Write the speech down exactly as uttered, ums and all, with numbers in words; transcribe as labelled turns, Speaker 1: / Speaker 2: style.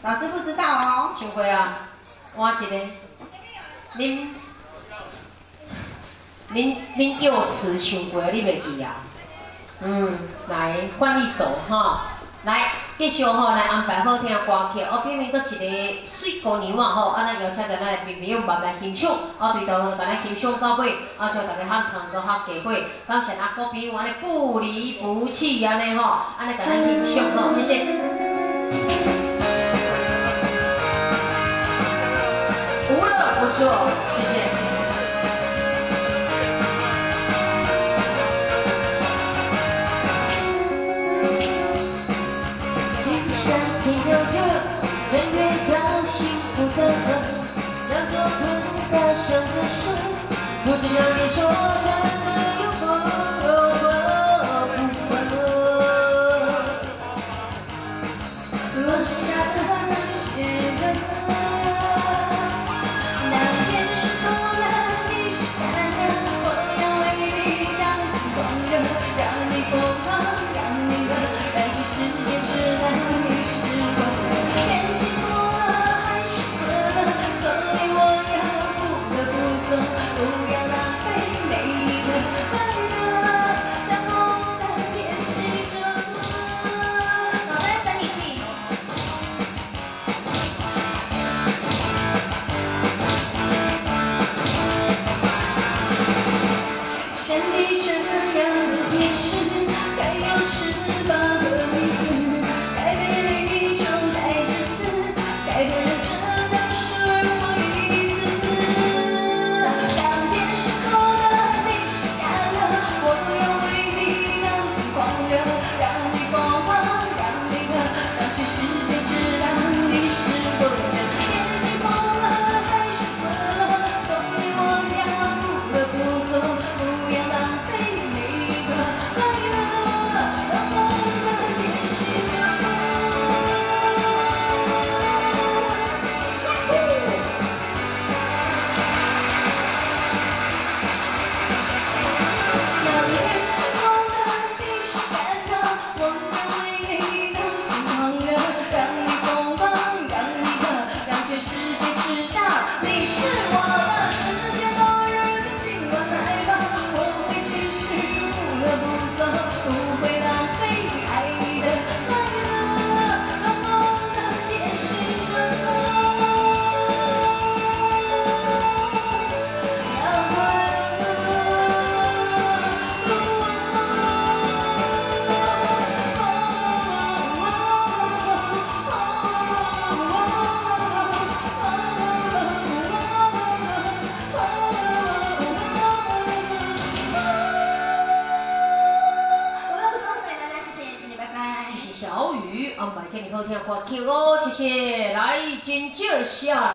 Speaker 1: 老师不知道哦。
Speaker 2: 唱过啊，换一个。恁恁恁幼词唱过，你袂记啊？嗯，来换一首哈，来继续吼来安排好听的歌曲。哦，偏偏搁一个水姑娘啊吼，啊，咱邀请着咱的朋友慢慢欣赏，啊，对头慢慢欣赏到尾，啊，祝大家酣畅搁较佳伙。感谢阿哥朋友安尼不离不弃安尼吼，安尼甲咱欣赏吼，谢谢。无乐不作，谢谢。 不知道你说真的有多有多不可，落下的那些个歌，那天是多难，你是干的，我要为你让心狂热，让你疯狂，让你乐，让全世界知道你是我的。天气过了还是热了，所以我要不得不走。 不要浪费每一个快乐，让梦的练习着我。好的，等你听。像你这样的天使，该有翅膀和翼子，该被另一种带着刺，该对着这道属于我一次。 小雨，安排这里好听的歌曲哦，谢谢，来真介绍。